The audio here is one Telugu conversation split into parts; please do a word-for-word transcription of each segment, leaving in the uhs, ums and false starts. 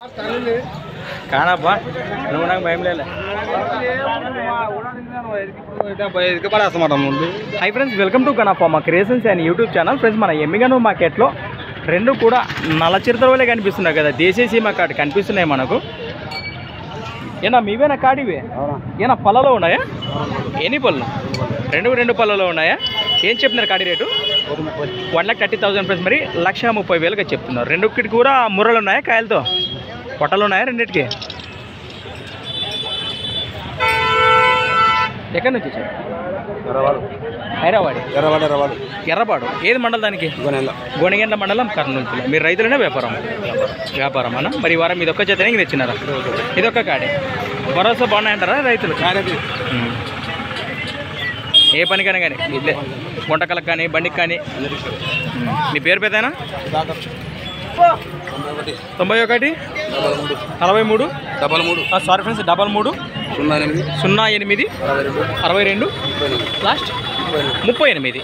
కానబ్బా నువ్వు నాకు భయం లేదు. హై ఫ్రెండ్స్, వెల్కమ్ టు గణప మా creations and YouTube channel. Friends, మన ఎమ్మిగనూరు మార్కెట్లో రెండు కూడా నల్ల చిరుతలే కనిపిస్తున్నాయి కదా, దేశీయ సీమ కాడి కనిపిస్తున్నాయి మనకు. ఏనా మీవేనా కాడివే? ఏనా పళ్ళలో ఉన్నాయా? ఎన్ని పళ్ళు? రెండు రెండు పళ్ళలో ఉన్నాయా? ఏం చెప్తున్నారు కాడి rate? One lakh thirty thousand friends. మరి లక్ష ముప్పై వేలుగా చెప్తున్నారు. రెండుకి కూడా ముర్రలు ఉన్నాయా? కాయలతో పొట్టలు ఉన్నాయా రెండింటికి? ఎక్కడి నుంచి వచ్చారు? హైదరాబాద్. ఎర్రబాడు ఎర్రబాడు ఎర్రబాడు ఏది మండలం దానికి? గోనెగండ్ల మండలం, కర్నూలు జిల్లా. మీరు రైతులనే వ్యాపారం? వ్యాపారం అన్న. మరి ఈ వారం ఇదొక్క చేతనే ఇది తెచ్చినారా? ఇదొక్క కాడే. భరోసా బాగున్నాయంటారా రైతులు? ఏ పనికైనా కానీ ఇట్లే వంటకాలకు కానీ బండికి కానీ. మీ పేరు పెద్దనా? తొంభై ఒకటి నలభై మూడు డబల్ మూడు సారీ ఫ్రెండ్స్ డబల్ మూడు సున్నా ఎనిమిది సున్నా ఎనిమిది అరవై రెండు లాస్ట్ ముప్పై ఎనిమిది.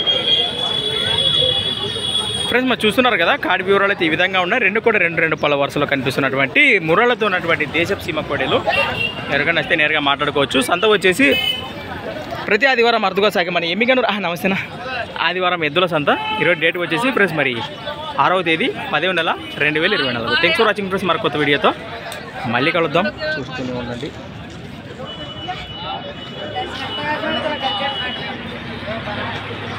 ఫ్రెండ్స్, మరి చూస్తున్నారు కదా కాడి వివరాలు అయితే ఈ విధంగా ఉన్నాయి. రెండు కూడా రెండు రెండు పళ్ళ వరుసలో కనిపిస్తున్నటువంటి ముర్రలతో ఉన్నటువంటి దేశపు సీమ కోడెలు. ఎవరికైనా వస్తే నేరుగా మాట్లాడుకోవచ్చు. సంత వచ్చేసి ప్రతి ఆదివారం అర్థగా సాగి మన ఎమ్మిగనూరు. నమస్తేనా. ఆదివారం ఎద్దుల సంత. ఈరోజు డేట్ వచ్చేసి ఫ్రెండ్స్ మరి ఆరవ తేదీ పదవ నెల రెండు వేల ఇరవై నాలుగు. Thanks for watching friends. మరి కొత్త వీడియోతో మళ్ళీ కలుద్దాం. చూస్తూనే ఉండండి.